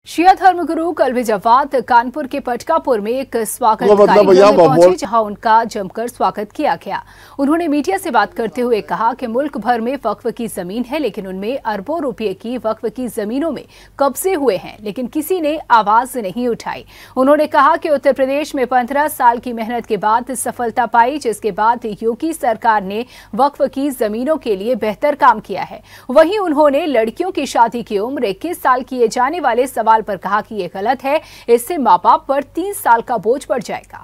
शिया धर्मगुरु कल्बे जवाद कानपुर के पटकापुर में एक स्वागत कार्यक्रम में पहुंचे, जहां उनका जमकर स्वागत किया गया। उन्होंने मीडिया से बात करते हुए कहा कि मुल्क भर में वक्फ की जमीन है, लेकिन उनमें अरबों रुपए की वक्फ की जमीनों में कब्जे हुए हैं, लेकिन किसी ने आवाज नहीं उठाई। उन्होंने कहा कि उत्तर प्रदेश में 15 साल की मेहनत के बाद सफलता पाई, जिसके बाद योगी सरकार ने वक्फ की जमीनों के लिए बेहतर काम किया है। वहीं उन्होंने लड़कियों की शादी की उम्र 21 साल किए जाने वाले सवाल पर कहा कि यह गलत है, इससे मां बाप पर 3 साल का बोझ पड़ जाएगा।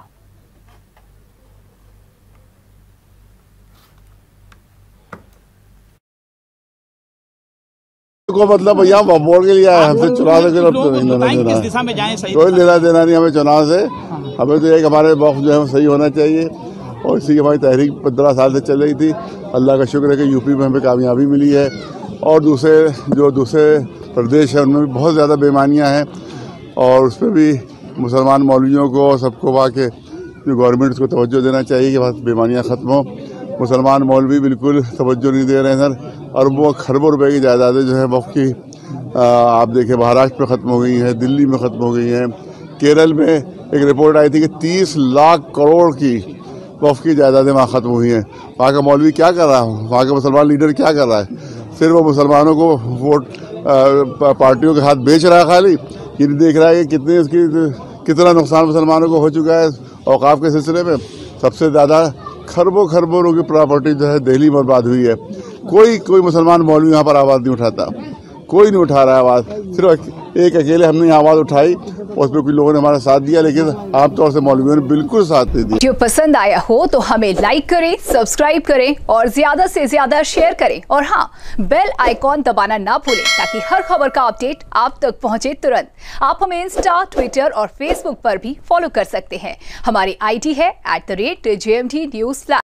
को मतलब भैया वोट के लिए आए, हमसे चुनाव से कोई लेना देना नहीं हमें चुनाव से। हमें तो एक हमारे वक्त जो है सही होना चाहिए, और इसी की हमारी तहरीक 15 साल से चल रही थी। अल्लाह का शुक्र है कि यूपी में हमें कामयाबी मिली है, और दूसरे प्रदेश है उनमें भी बहुत ज़्यादा बेईमानियाँ हैं, और उस पर भी मुसलमान मौलवियों को और सबको वहाँ के जो गवर्नमेंट को तवज्जो देना चाहिए कि वहाँ बेईमानियाँ ख़त्म हो। मुसलमान मौलवी बिल्कुल तवज्जो नहीं दे रहे हैं सर। अरबों खरबों रुपए की जायदादें जो है वक्फ की आप देखें महाराष्ट्र में ख़त्म हो गई हैं, दिल्ली में ख़त्म हो गई हैं। केरल में एक रिपोर्ट आई थी कि 30 लाख करोड़ की वक्फ की जायदादें वहाँ ख़त्म हुई हैं। वहाँ का मौलवी क्या कर रहा है, वहाँ का मुसलमान लीडर क्या कर रहा है? सिर्फ वो मुसलमानों को वोट पार्टियों के हाथ बेच रहा है, खाली ये नहीं देख रहा है कि कितना नुकसान मुसलमानों को हो चुका है। औकाफ के सिलसिले में सबसे ज़्यादा खरबों खरबों की प्रॉपर्टी जो है दिल्ली में बर्बाद हुई है। कोई मुसलमान मौलवी यहाँ पर आवाज़ नहीं उठाता, कोई नहीं उठा रहा है आवाज़। सिर्फ एक अकेले हमने आवाज़ उठाई, उस पर कुछ लोगों ने हमारा साथ दिया, लेकिन आमतौर से मौलवियों ने बिल्कुल साथ नहीं दिया। जो पसंद आया हो तो हमें लाइक करें, सब्सक्राइब करें और ज्यादा से ज्यादा शेयर करें, और हाँ, बेल आइकॉन दबाना ना भूलें, ताकि हर खबर का अपडेट आप तक पहुंचे तुरंत। आप हमें इंस्टा, ट्विटर और फेसबुक पर भी फॉलो कर सकते हैं। हमारी ID है @JMT News।